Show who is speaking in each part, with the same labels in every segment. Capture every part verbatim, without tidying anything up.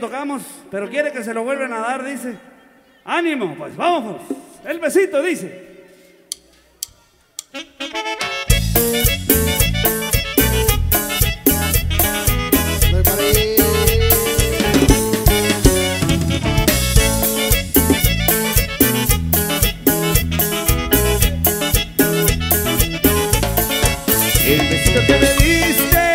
Speaker 1: tocamos, pero quiere que se lo vuelvan a dar, dice. Ánimo, pues vamos. El besito, dice.
Speaker 2: El besito que me diste,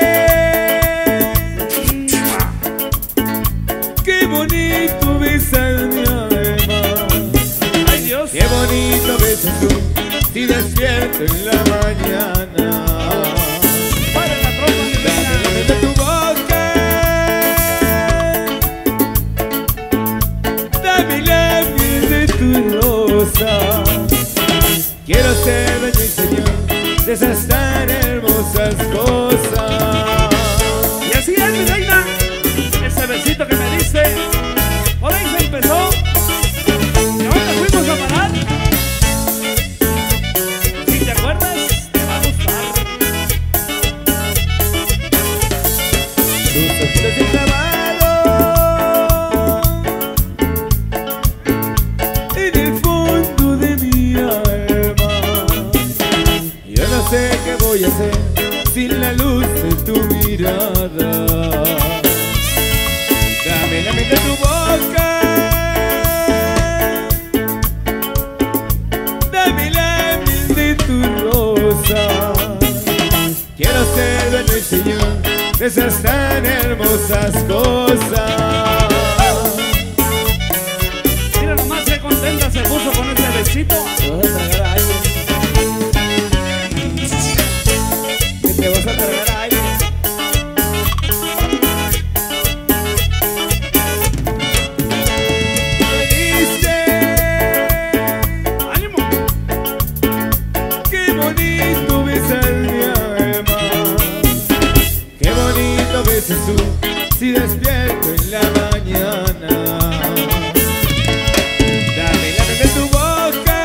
Speaker 2: qué bonito besas mi alma.
Speaker 1: Ay, Dios.
Speaker 2: Qué bonito besas tú, si despierto en la mañana.
Speaker 1: Para la tropa, mi reina.
Speaker 2: Dame de tu boca, dame la miel de tu rosa. Quiero ser dueño y señor de esas tan hermosas cosas.
Speaker 1: Y así es, mi reina. Ese besito que me diste, por ahí se empezó. Y ahora fuimos a parar. Si te acuerdas, te va a gustar.
Speaker 2: Tus ojitos de clavados en el fondo de mi alma. Yo no sé qué voy a hacer sin la luz de tu mirada. Dame la miel de tu boca, dame la miel de tu rosa. Quiero ser dueño y señor de esas tan hermosas cosas.
Speaker 1: Mira nomás qué contenta se puso con ese besito.
Speaker 2: Te vas a tragar aire. Que te vas a tragar aire. Me diste,
Speaker 1: ¡Ánimo!
Speaker 2: qué bonito besas mi alma. Qué bonito besas tú, si despierto en la mañana. Dame la miel de tu boca,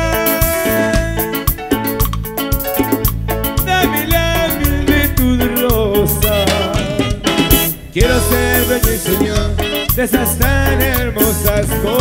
Speaker 2: dame la miel de tu rosa. Quiero ser dueño y señor de esas tan hermosas cosas.